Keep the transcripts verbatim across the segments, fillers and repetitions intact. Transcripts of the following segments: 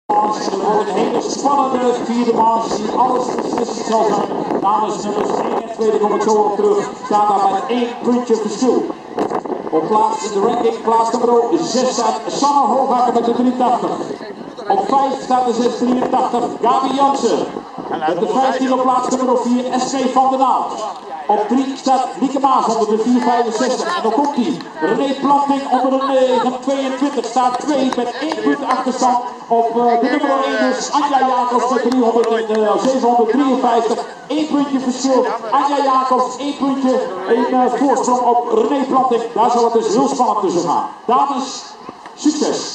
En er wordt een hele spannende vierde manche die alles beslissend zal zijn. Dames nummers één en twee, daar kom ik zo op terug, staan daar met één puntje verschil. Op plaats in de ranking, plaats nummer zes staat Sanne Hooghakker met de drietachtig. Op vijf staat de zes drieëntachtig Gabi Jansen. Met de vijftien op plaats nummer vier S P van der Naald. Op drie staat Lieke Maas onder de vier vijfenzestig. En dan komt hij. René Planting onder de negen tweeëntwintig. Staat twee met één punt achterstand op uh, de nummer één. Dus Anja Jacobs met driehonderd, uh, zevenhonderddrieënvijftig. één puntje verschil. Anja Jacobs, één puntje in uh, voorsprong op René Planting. Daar zal het dus heel spannend tussen gaan. Dames, succes!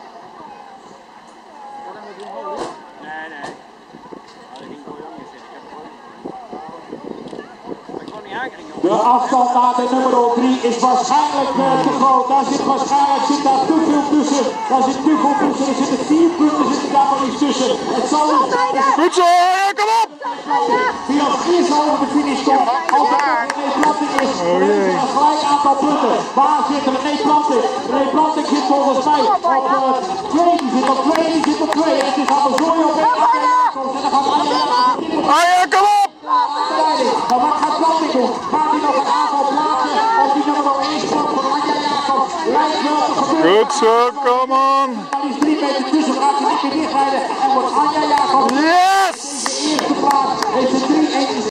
De afstand naar de nummer drie is waarschijnlijk uh, te groot. Daar zit waarschijnlijk zit daar te veel tussen. Daar zit te veel tussen. Er zitten vier punten zitten daar maar iets tussen. Het zal dus... Goed zo, kom op! Wie als eerste over de finish komt, als het René Planting is, dan heeft hij een gelijk aantal punten. Waar zit René Planting? René Planting zit volgens mij op uh, twee. Die zit op twee, die zit op twee. En het is al een zooi op één. En dan gaat Anja Anja, kom op! Maar wat gaat Planting doen? Gaat hij nog een aantal plaatsen op die nummer één sport van Anja Jacobs? Lijkt wel te gebeuren. Goed zo, kom on! Maar die is drie meter tussen, gaat hij niet meer dichtrijden en wordt Anja Jacobs. Yes! De eerste plaats heeft ze drie één.